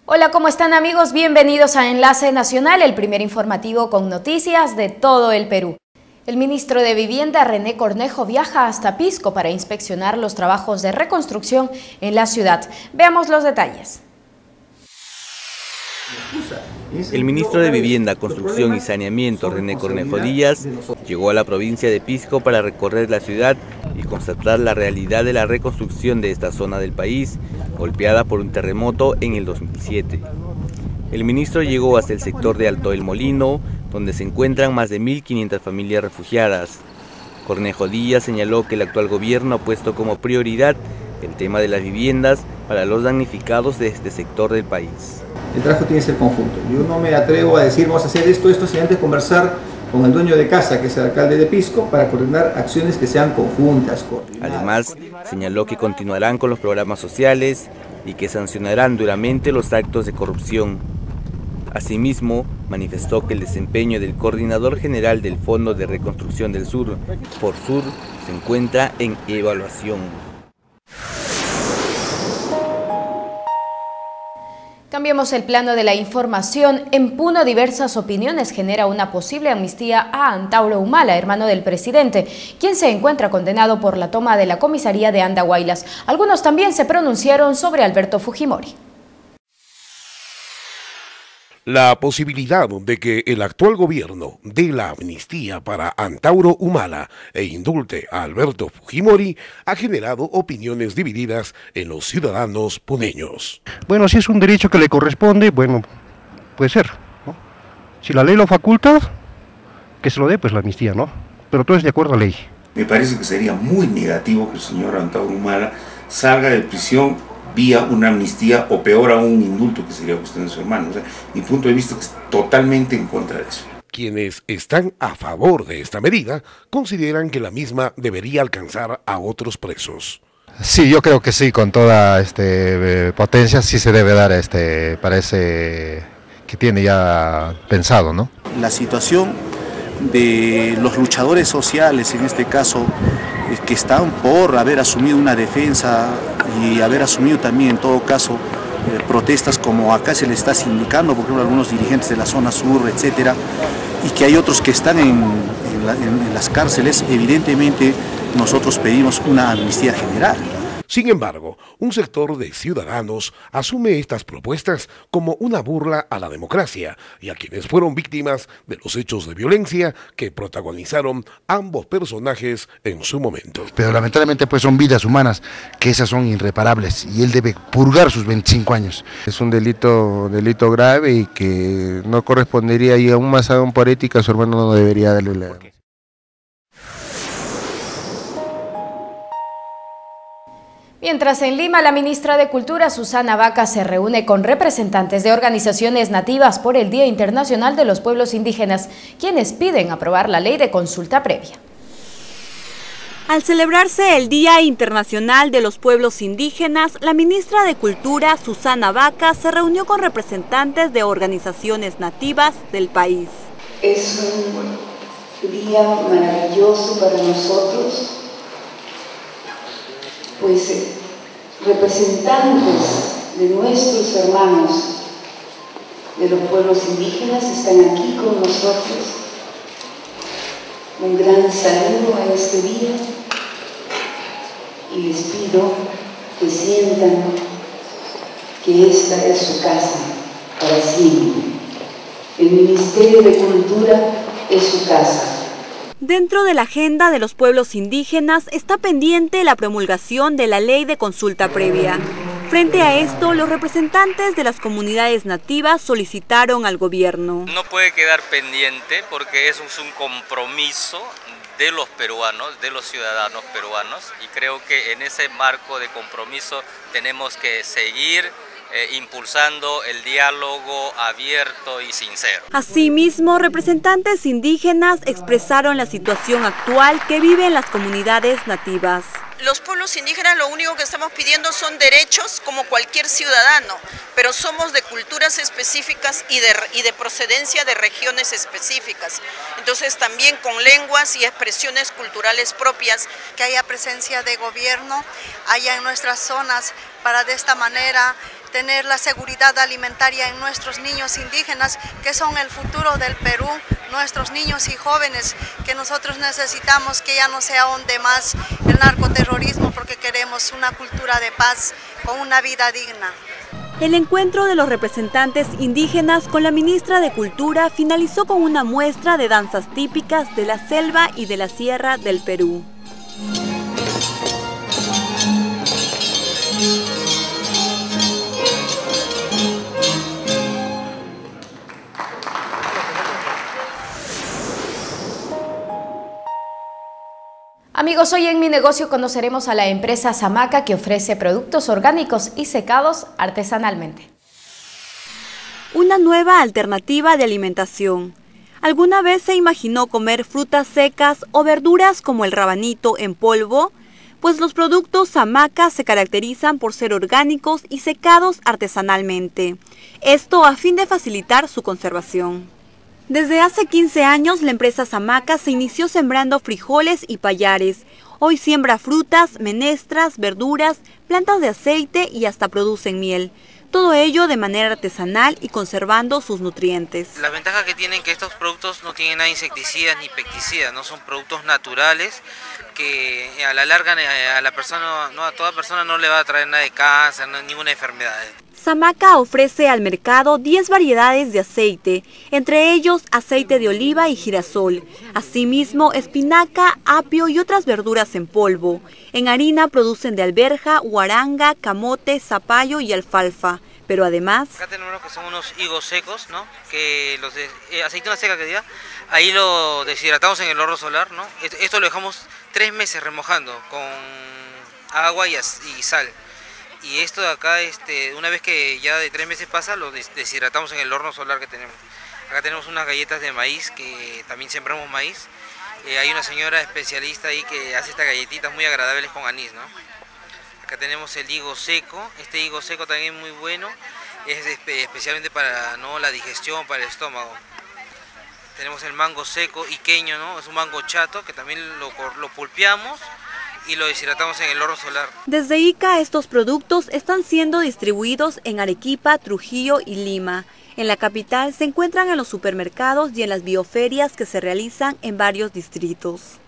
Hola, ¿cómo están amigos? Bienvenidos a Enlace Nacional, el primer informativo con noticias de todo el Perú. El ministro de Vivienda, René Cornejo, viaja hasta Pisco para inspeccionar los trabajos de reconstrucción en la ciudad. Veamos los detalles. El ministro de Vivienda, Construcción y Saneamiento, René Cornejo Díaz, llegó a la provincia de Pisco para recorrer la ciudad y constatar la realidad de la reconstrucción de esta zona del país, golpeada por un terremoto en el 2007. El ministro llegó hasta el sector de Alto El Molino, donde se encuentran más de 1.500 familias refugiadas. Cornejo Díaz señaló que el actual gobierno ha puesto como prioridad el tema de las viviendas para los damnificados de este sector del país. El trabajo tiene que ser conjunto. Yo no me atrevo a decir vamos a hacer esto, sin antes conversar con el dueño de casa, que es el alcalde de Pisco, para coordinar acciones que sean conjuntas, coordinadas. Además, señaló que continuarán con los programas sociales y que sancionarán duramente los actos de corrupción. Asimismo, manifestó que el desempeño del coordinador general del Fondo de Reconstrucción del Sur, Forsur, se encuentra en evaluación. Cambiemos el plano de la información. En Puno, diversas opiniones genera una posible amnistía a Antauro Humala, hermano del presidente, quien se encuentra condenado por la toma de la comisaría de Andahuaylas. Algunos también se pronunciaron sobre Alberto Fujimori. La posibilidad de que el actual gobierno dé la amnistía para Antauro Humala e indulte a Alberto Fujimori ha generado opiniones divididas en los ciudadanos puneños. Bueno, si es un derecho que le corresponde, bueno, puede ser, ¿no? Si la ley lo faculta, que se lo dé, pues la amnistía, ¿no? Pero todo es de acuerdo a la ley. Me parece que sería muy negativo que el señor Antauro Humala salga de prisión vía una amnistía o peor aún un indulto, que sería cuestión de su hermano. O sea, mi punto de vista es totalmente en contra de eso. Quienes están a favor de esta medida consideran que la misma debería alcanzar a otros presos. Sí, yo creo que sí, con toda potencia sí se debe dar parece que tiene ya pensado, ¿no? La situación de los luchadores sociales, en este caso, que están por haber asumido una defensa y haber asumido también, en todo caso, protestas como acá se les está sindicando, por ejemplo, algunos dirigentes de la zona sur, etcétera, y que hay otros que están en las cárceles. Evidentemente, nosotros pedimos una amnistía general. Sin embargo, un sector de ciudadanos asume estas propuestas como una burla a la democracia y a quienes fueron víctimas de los hechos de violencia que protagonizaron ambos personajes en su momento. Pero lamentablemente pues son vidas humanas, que esas son irreparables y él debe purgar sus 25 años. Es un delito grave y que no correspondería, y aún más aún por ética, su hermano no debería darle la... Mientras en Lima, la ministra de Cultura, Susana Vaca, se reúne con representantes de organizaciones nativas por el Día Internacional de los Pueblos Indígenas, quienes piden aprobar la ley de consulta previa. Al celebrarse el Día Internacional de los Pueblos Indígenas, la ministra de Cultura, Susana Vaca, se reunió con representantes de organizaciones nativas del país. Es un día maravilloso para nosotros, pues representantes de nuestros hermanos de los pueblos indígenas están aquí con nosotros. Un gran saludo a este día y les pido que sientan que esta es su casa para siempre. El Ministerio de Cultura es su casa. Dentro de la agenda de los pueblos indígenas está pendiente la promulgación de la ley de consulta previa. Frente a esto, los representantes de las comunidades nativas solicitaron al gobierno. No puede quedar pendiente porque es un compromiso de los peruanos, de los ciudadanos peruanos, y creo que en ese marco de compromiso tenemos que seguir impulsando el diálogo abierto y sincero. Asimismo, representantes indígenas expresaron la situación actual que viven las comunidades nativas. Los pueblos indígenas lo único que estamos pidiendo son derechos como cualquier ciudadano, pero somos de culturas específicas y de procedencia de regiones específicas. Entonces también con lenguas y expresiones culturales propias. Que haya presencia de gobierno allá en nuestras zonas para de esta manera tener la seguridad alimentaria en nuestros niños indígenas, que son el futuro del Perú, nuestros niños y jóvenes, que nosotros necesitamos que ya no se ahonde más el narcoterrorismo, porque queremos una cultura de paz con una vida digna. El encuentro de los representantes indígenas con la ministra de Cultura finalizó con una muestra de danzas típicas de la selva y de la sierra del Perú. Amigos, hoy en Mi Negocio conoceremos a la empresa Samaca, que ofrece productos orgánicos y secados artesanalmente. Una nueva alternativa de alimentación. ¿Alguna vez se imaginó comer frutas secas o verduras como el rabanito en polvo? Pues los productos Samaca se caracterizan por ser orgánicos y secados artesanalmente. Esto a fin de facilitar su conservación. Desde hace 15 años, la empresa Samaca se inició sembrando frijoles y pallares. Hoy siembra frutas, menestras, verduras, plantas de aceite y hasta producen miel. Todo ello de manera artesanal y conservando sus nutrientes. La ventaja que tienen que estos productos no tienen nada de insecticidas ni pesticidas, no son productos naturales que a la larga a la persona, a toda persona no le va a traer nada de cáncer, ninguna enfermedad. Samaca ofrece al mercado 10 variedades de aceite, entre ellos aceite de oliva y girasol, asimismo espinaca, apio y otras verduras en polvo. En harina producen de alberja, huaranga, camote, zapallo y alfalfa, pero además... Acá tenemos lo que son unos higos secos, ¿no? Que los de aceituna seca que diga, ahí lo deshidratamos en el horno solar, ¿no? Esto lo dejamos 3 meses remojando con agua y sal. Y esto de acá, una vez que ya de 3 meses pasa, lo deshidratamos en el horno solar que tenemos. Acá tenemos unas galletas de maíz, que también sembramos maíz. Hay una señora especialista ahí que hace estas galletitas muy agradables con anís, ¿no? Acá tenemos el higo seco. Este higo seco también es muy bueno, es especialmente para la digestión, para el estómago. Tenemos el mango seco iqueño, ¿no? Es un mango chato que también lo pulpeamos y lo deshidratamos en el horno solar. Desde Ica, estos productos están siendo distribuidos en Arequipa, Trujillo y Lima. En la capital se encuentran en los supermercados y en las bioferias que se realizan en varios distritos.